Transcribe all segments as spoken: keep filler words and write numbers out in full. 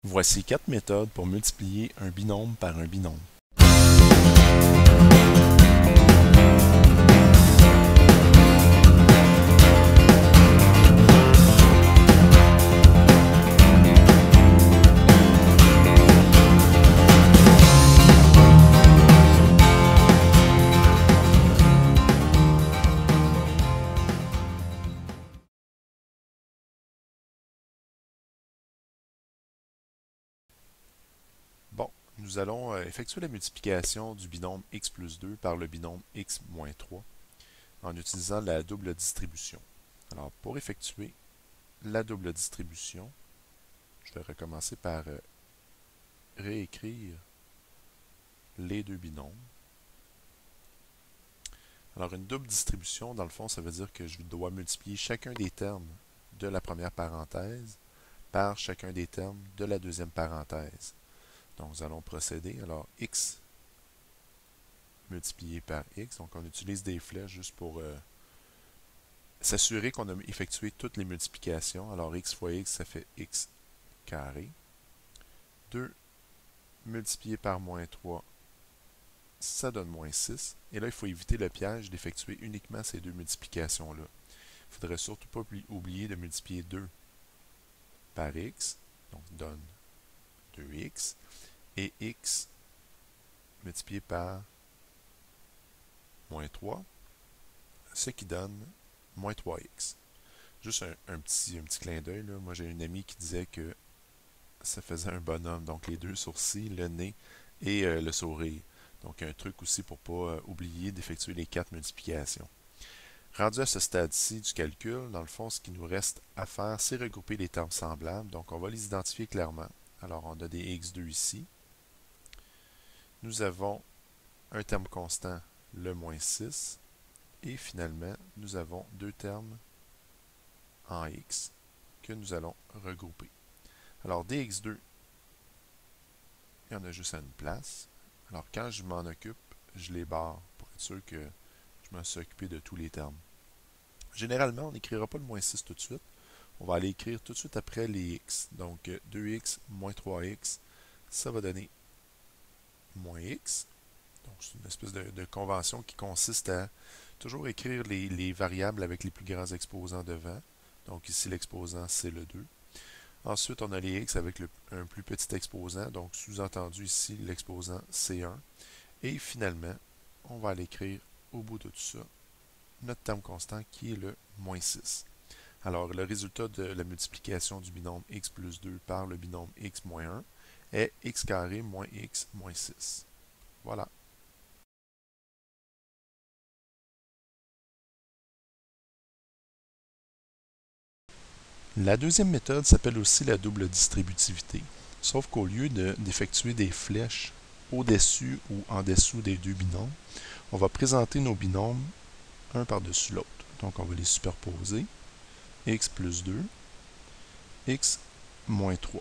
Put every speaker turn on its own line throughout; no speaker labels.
Voici quatre méthodes pour multiplier un binôme par un binôme. Bon, nous allons euh, effectuer la multiplication du binôme x plus deux par le binôme x moins trois en utilisant la double distribution. Alors, pour effectuer la double distribution, je vais recommencer par euh, réécrire les deux binômes. Alors, une double distribution, dans le fond, ça veut dire que je dois multiplier chacun des termes de la première parenthèse par chacun des termes de la deuxième parenthèse. Donc, nous allons procéder. Alors, x multiplié par x. Donc, on utilise des flèches juste pour euh, s'assurer qu'on a effectué toutes les multiplications. Alors, x fois x, ça fait x carré. deux multiplié par moins trois, ça donne moins six. Et là, il faut éviter le piège d'effectuer uniquement ces deux multiplications-là. Il ne faudrait surtout pas oublier de multiplier deux par x, donc donne deux x, et x multiplié par moins trois, ce qui donne moins trois x. Juste un, un, petit, un petit clin d'œil, moi j'ai une amie qui disait que ça faisait un bonhomme, donc les deux sourcils, le nez et euh, le sourire. Donc un truc aussi pour ne pas euh, oublier d'effectuer les quatre multiplications. Rendu à ce stade-ci du calcul, dans le fond, ce qui nous reste à faire, c'est regrouper les termes semblables. Donc on va les identifier clairement. Alors on a des x deux ici. Nous avons un terme constant, le moins six. Et finalement, nous avons deux termes en x que nous allons regrouper. Alors, d x deux, il y en a juste à une place. Alors, quand je m'en occupe, je les barre pour être sûr que je m'en suis occupé de tous les termes. Généralement, on n'écrira pas le moins six tout de suite. On va aller écrire tout de suite après les x. Donc, deux x moins trois x, ça va donner moins x. Donc, c'est une espèce de, de convention qui consiste à toujours écrire les, les variables avec les plus grands exposants devant. Donc ici, l'exposant, c'est le deux. Ensuite, on a les x avec le, un plus petit exposant. Donc, sous-entendu ici, l'exposant, c'est un. Et finalement, on va aller écrire au bout de tout ça notre terme constant qui est le moins six. Alors, le résultat de la multiplication du binôme x plus deux par le binôme x moins un est x carré moins x moins six. Voilà. La deuxième méthode s'appelle aussi la double distributivité, sauf qu'au lieu d'effectuer de, des flèches au-dessus ou en dessous des deux binômes, on va présenter nos binômes un par-dessus l'autre. Donc on va les superposer, x plus deux, x moins trois.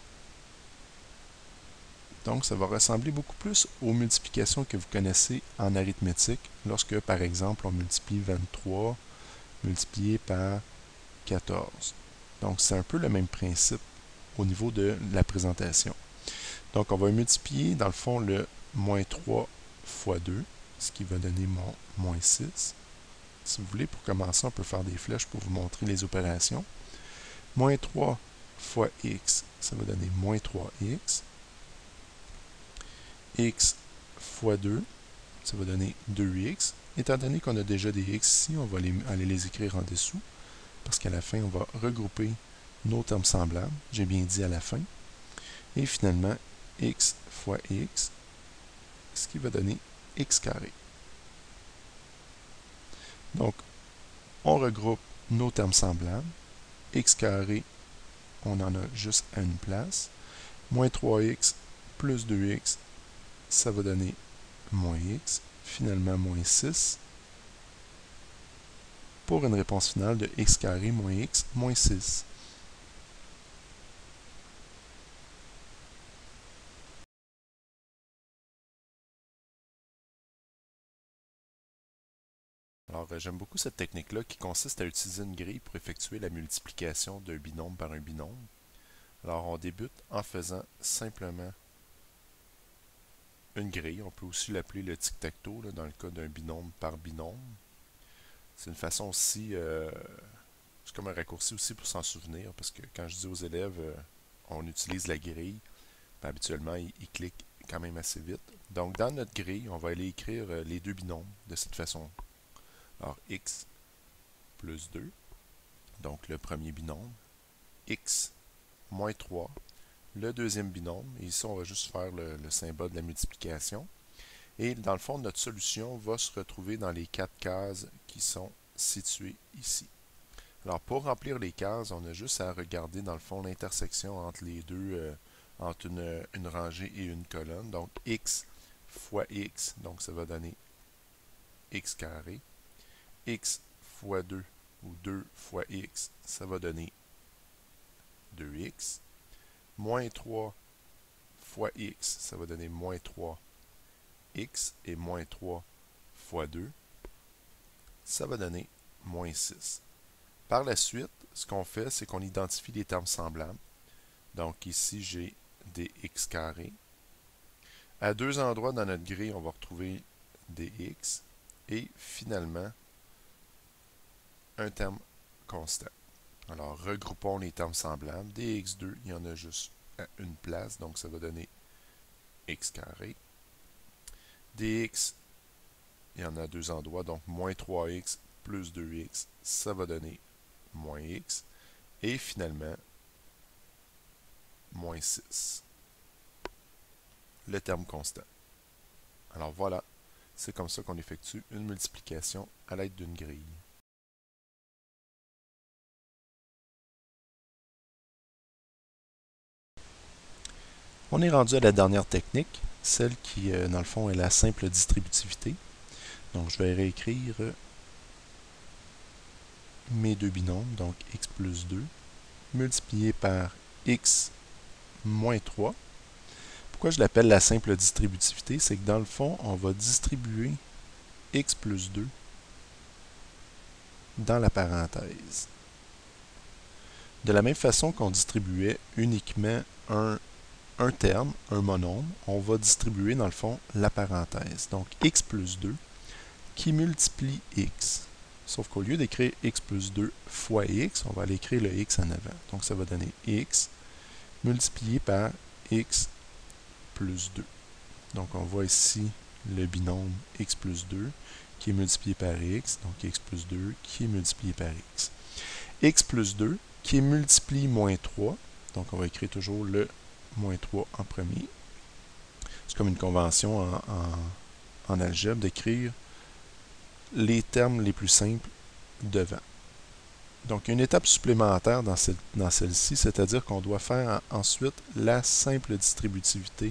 Donc ça va ressembler beaucoup plus aux multiplications que vous connaissez en arithmétique, lorsque par exemple on multiplie vingt-trois multiplié par quatorze. Donc, c'est un peu le même principe au niveau de la présentation. Donc, on va multiplier, dans le fond, le moins trois fois deux, ce qui va donner mon moins six. Si vous voulez, pour commencer, on peut faire des flèches pour vous montrer les opérations. Moins trois fois x, ça va donner moins trois x. X fois deux, ça va donner deux x. Étant donné qu'on a déjà des x ici, on va les, aller les écrire en dessous. Parce qu'à la fin, on va regrouper nos termes semblables. J'ai bien dit à la fin. Et finalement, x fois x, ce qui va donner x carré. Donc, on regroupe nos termes semblables. X carré, on en a juste à une place. Moins trois x plus deux x, ça va donner moins x. Finalement, moins six. Pour une réponse finale de x carré moins x moins six. Alors, j'aime beaucoup cette technique-là qui consiste à utiliser une grille pour effectuer la multiplication d'un binôme par un binôme. Alors, on débute en faisant simplement une grille. On peut aussi l'appeler le tic-tac-toe, dans le cas d'un binôme par binôme. C'est une façon aussi, euh, c'est comme un raccourci aussi pour s'en souvenir, parce que quand je dis aux élèves, euh, on utilise la grille, ben, habituellement, ils, ils cliquent quand même assez vite. Donc, dans notre grille, on va aller écrire euh, les deux binômes de cette façon. Alors, x plus deux, donc le premier binôme, x moins trois, le deuxième binôme, et ici, on va juste faire le, le symbole de la multiplication. Et dans le fond, notre solution va se retrouver dans les quatre cases qui sont situées ici. Alors, pour remplir les cases, on a juste à regarder, dans le fond, l'intersection entre les deux, euh, entre une, une rangée et une colonne. Donc, x fois x, donc ça va donner x carré. X fois deux, ou deux fois x, ça va donner deux x. Moins trois fois x, ça va donner moins trois x. Et moins trois fois deux, ça va donner moins six. Par la suite, ce qu'on fait, c'est qu'on identifie les termes semblables. Donc ici, j'ai des x carrés. À deux endroits dans notre grille, on va retrouver des x. Et finalement, un terme constant. Alors, regroupons les termes semblables. Des x deux, il y en a juste à une place, donc ça va donner x carré. Des x, il y en a à deux endroits, donc moins trois x plus deux x, ça va donner moins x. Et finalement, moins six. Le terme constant. Alors voilà, c'est comme ça qu'on effectue une multiplication à l'aide d'une grille. On est rendu à la dernière technique, celle qui, euh, dans le fond, est la simple distributivité. Donc, je vais réécrire mes deux binômes, donc x plus deux, multiplié par x moins trois. Pourquoi je l'appelle la simple distributivité? C'est que dans le fond, on va distribuer x plus deux dans la parenthèse. De la même façon qu'on distribuait uniquement un un terme, un monôme, on va distribuer dans le fond la parenthèse. Donc x plus deux qui multiplie x. Sauf qu'au lieu d'écrire x plus deux fois x, on va aller écrire le x en avant. Donc ça va donner x multiplié par x plus deux. Donc on voit ici le binôme x plus deux qui est multiplié par x, donc x plus deux qui est multiplié par x. X plus deux qui multiplie moins trois, donc on va écrire toujours le moins trois en premier. C'est comme une convention en, en, en algèbre d'écrire les termes les plus simples devant. Donc, une étape supplémentaire dans, cette, dans celle-ci, c'est-à-dire qu'on doit faire ensuite la simple distributivité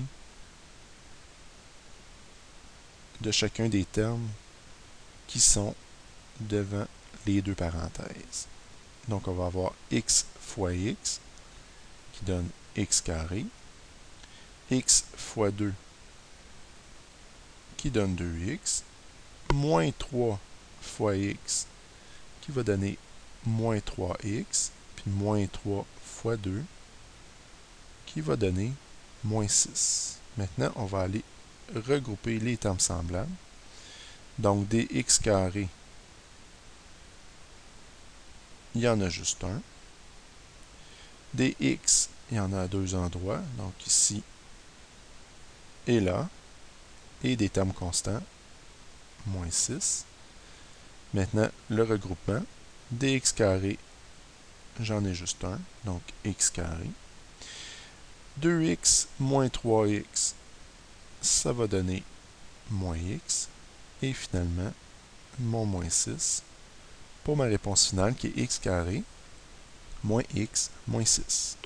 de chacun des termes qui sont devant les deux parenthèses. Donc, on va avoir x fois x qui donne x carré, x fois deux qui donne deux x, moins trois fois x qui va donner moins trois x, puis moins trois fois deux qui va donner moins six. Maintenant, on va aller regrouper les termes semblables. Donc, des x carré, il y en a juste un. Des x, il y en a à deux endroits, donc ici et là. Et des termes constants, moins six. Maintenant, le regroupement. Des x carré, j'en ai juste un, donc x carré. deux x moins trois x, ça va donner moins x. Et finalement, mon moins six pour ma réponse finale qui est x carré moins x moins six.